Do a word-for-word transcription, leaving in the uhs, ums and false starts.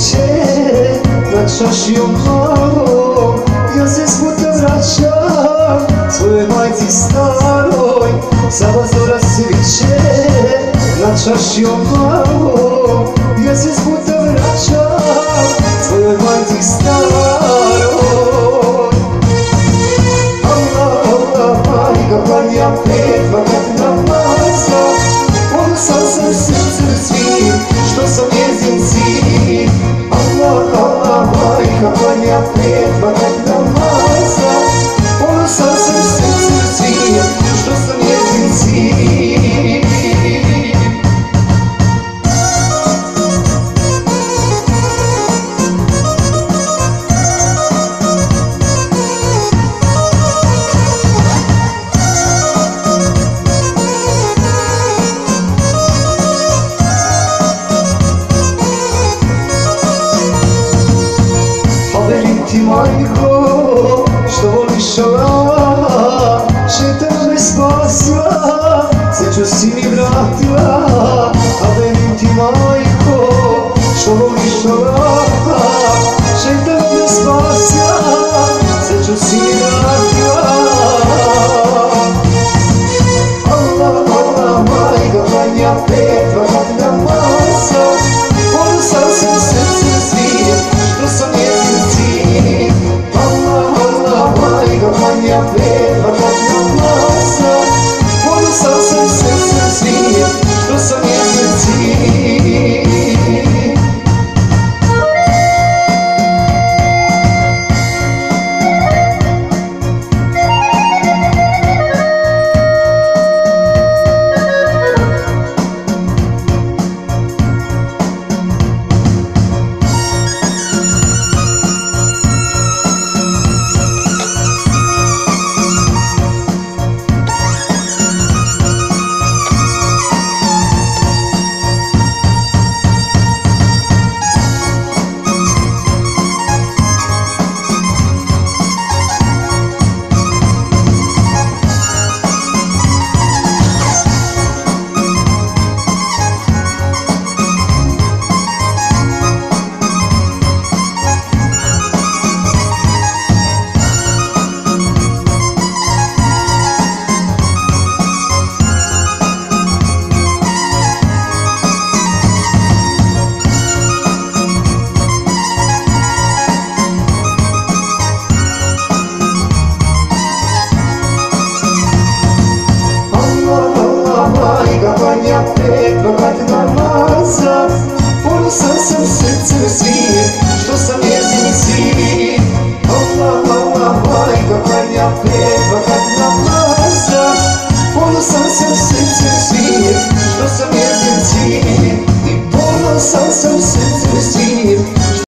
cvijeće na čaši malo. Ja se s puta vraćam svojoj majci staroj. Sama zora cvijeće na čaši malo. Ja se s puta vraćam svojoj majci staroj. Allah, Allah, majka klanja pet vakat namaza. Ponosan sam srcem svim što sam njezin sin. Allah, Allah, majka klanja pet vakat namaza. Ponosan sam srcem svim što sam njezin sin. Ti majko, što voliš Allah, šetan me spasila, sreću si mi vratila.